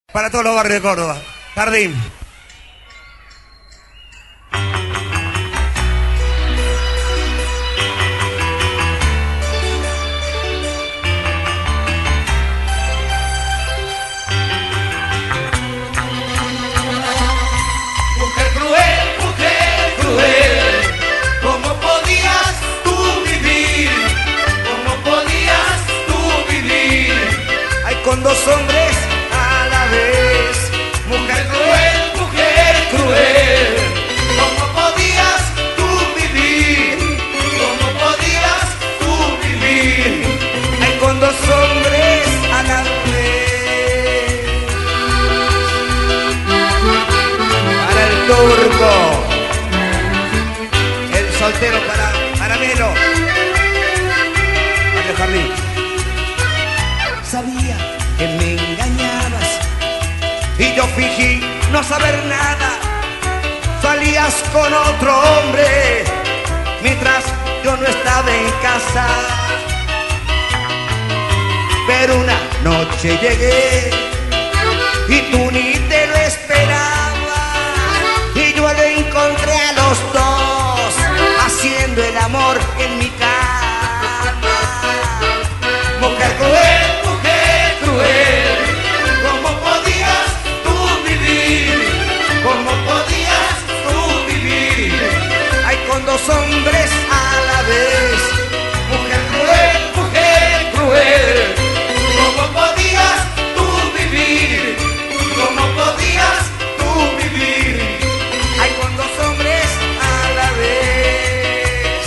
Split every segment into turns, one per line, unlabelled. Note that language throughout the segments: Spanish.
Para todos los barrios de Córdoba. Jardín.
Mujer cruel, ¿cómo podías tú vivir? ¿Cómo podías tú vivir?
Hay con dos hombres a la vez.
Mujer cruel, ¿cómo podías tú vivir? ¿Cómo podías tú vivir?
Hay con dos hombres a la vez. Para el turco. El soltero para Melo. Para el Jardín. Sabía que me engañabas y yo fingí no saber nada. Salías con otro hombre mientras yo no estaba en casa. Pero una noche llegué y tú ni te lo esperabas, y yo lo encontré a los dos haciendo el amor en mi cama. Mujer cruel,
¿cómo podías tú vivir? ¿Cómo podías tú vivir?
hay con dos hombres a la vez.
Mujer cruel, ¿cómo podías tú vivir? ¿Cómo podías tú vivir?
Hay con dos hombres a la vez.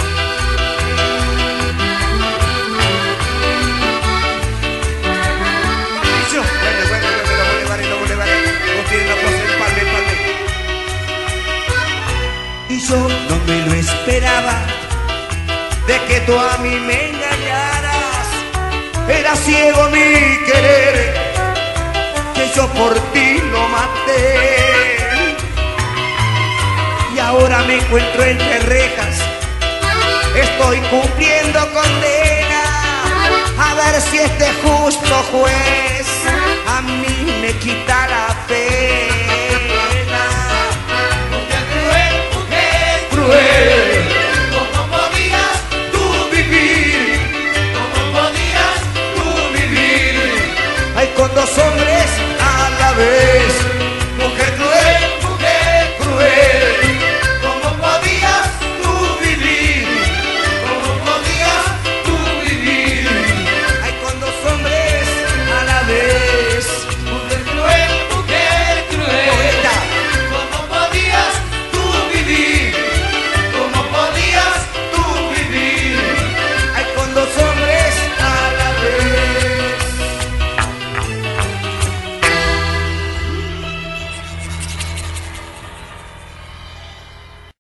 Patricio, bueno, los bulevares. Vos tienes la pose, el palme. Y yo no me lo esperaba, de que tú a mí me engañaras. Era ciego mi querer, que yo por ti lo maté. Y ahora me encuentro entre rejas, estoy cumpliendo condena. A ver si este justo juez a mí me quita